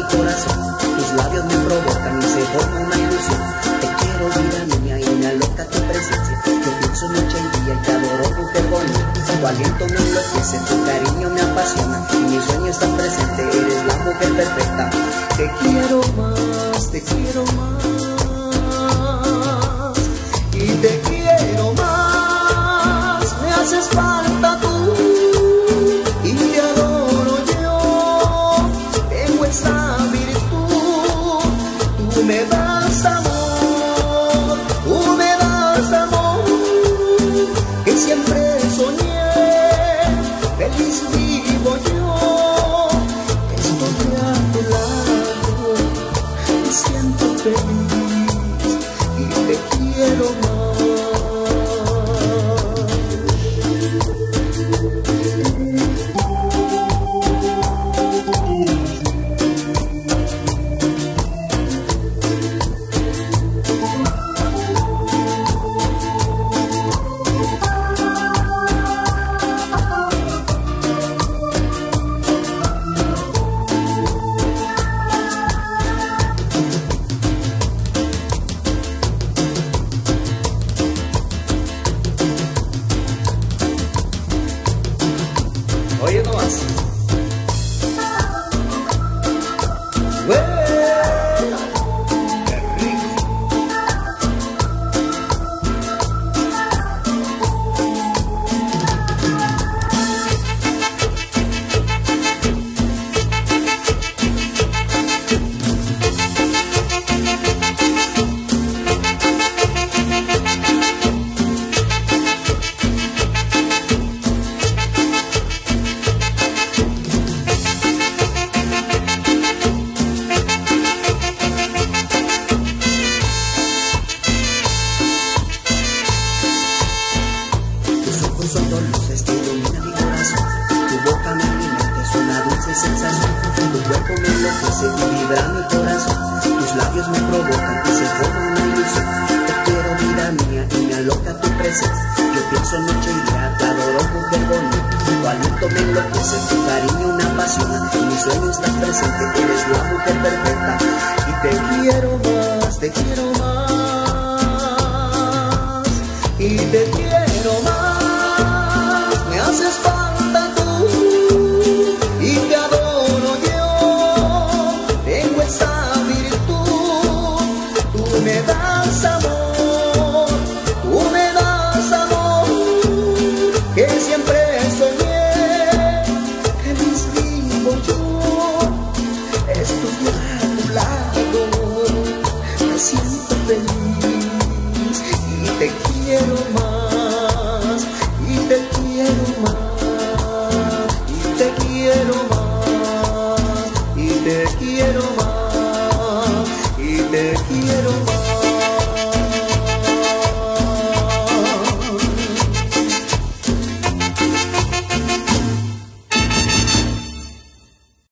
mi corazón. Tus labios me provocan y se forma una ilusión. Te quiero, vida mía, y me aloca tu presencia. Yo pienso noche y día y te adoro, mujer bonita. Tu aliento me enloquece, tu cariño me apasiona, y mi sueño está presente, eres la mujer perfecta. Te quiero más, te quiero más, y te quiero más. Me haces falta tú, y te adoro yo. Tengo esa virtud, tú me das amor, tú me das amor, que siempre soñé. Feliz vivo yo, estoy a tu lado, me siento feliz y te quiero más. Oye nomás. ¡Qué rico! Son dos luces que iluminan mi corazón. Tu boca me alimenta, es una dulce sensación. Tu cuerpo me enloquece y vibra mi corazón. Tus labios me provocan y se forma una ilusión. Te quiero, vida mía, y me aloca tu presencia. Yo pienso noche y día, te adoro, mujer bonita. Tu aliento me enloquece, tu cariño me apasiona, y mi sueño estás presente, eres la mujer perfecta. Y te quiero más, te quiero más, y te quiero más. Me haces falta tú, y te adoro yo. Tengo esa virtud, tú me das amor, tú me das amor, que siempre soñé. Feliz vivo yo, estoy a tu lado, me siento feliz y te quiero más, y te quiero más, y te quiero más, y te quiero más.